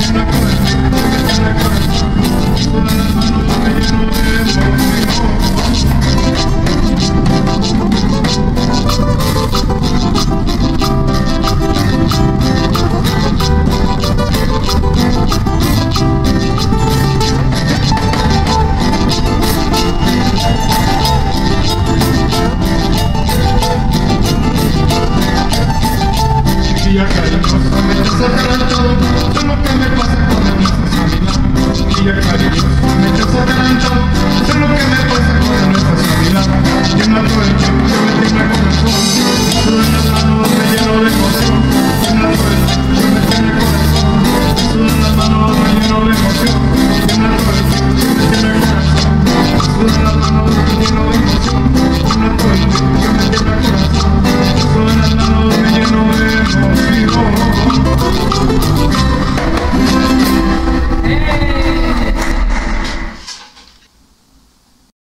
Niña cariñosa, me estás adelantando, eso es lo que me pasa cuando no estás a mi lado. Niña cariñosa, me estás adelantando, eso es lo que me pasa cuando no estás a mi lado. Yo no aprovecho, yo me tengo el corazón.